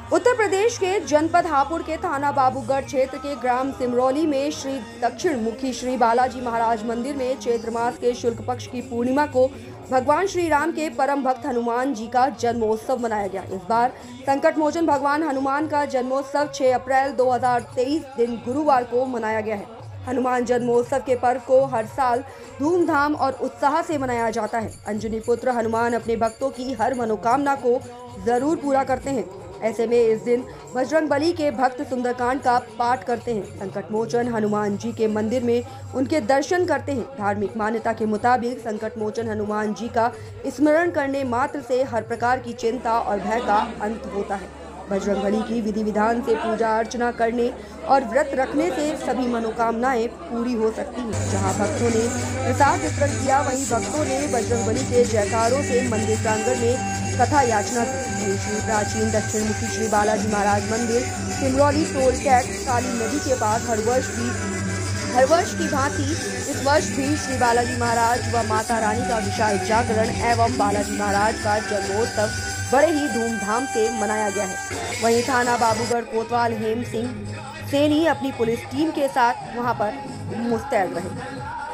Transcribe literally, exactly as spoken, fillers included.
उत्तर प्रदेश के जनपद हापुड़ के थाना बाबूगढ़ क्षेत्र के ग्राम सिमरौली में श्री दक्षिण मुखी श्री बालाजी महाराज मंदिर में चैत्र मास के शुक्ल पक्ष की पूर्णिमा को भगवान श्री राम के परम भक्त हनुमान जी का जन्मोत्सव मनाया गया। इस बार संकट मोचन भगवान हनुमान का जन्मोत्सव छह अप्रैल दो हज़ार तेईस दिन गुरुवार को मनाया गया है। हनुमान जन्मोत्सव के पर्व को हर साल धूमधाम और उत्साह से मनाया जाता है। अंजनी पुत्र हनुमान अपने भक्तों की हर मनोकामना को जरूर पूरा करते हैं। ऐसे में इस दिन बजरंगबली के भक्त सुंदरकांड का पाठ करते हैं। संकट मोचन हनुमान जी के मंदिर में उनके दर्शन करते हैं। धार्मिक मान्यता के मुताबिक संकट मोचन हनुमान जी का स्मरण करने मात्र से हर प्रकार की चिंता और भय का अंत होता है। बजरंगबली की विधि विधान से पूजा अर्चना करने और व्रत रखने से सभी मनोकामनाएं पूरी हो सकती हैं। जहां भक्तों ने प्रसाद वितरण किया, वहीं भक्तों ने बजरंगबली के जयकारों से मंदिर प्रांगण में कथा याचना की। श्री प्राचीन दक्षिण मुखी श्री बालाजी महाराज मंदिर सिमरौली टोल टैक्स काली नदी के पास हर वर्ष भी हर वर्ष की भांति इस वर्ष भी श्री बालाजी महाराज व माता रानी का विशाल जागरण एवं बालाजी महाराज का जन्मोत्सव बड़े ही धूमधाम से मनाया गया है। वहीं थाना बाबूगढ़ कोतवाल हेम सिंह सैनी अपनी पुलिस टीम के साथ वहां पर मुस्तैद रहे।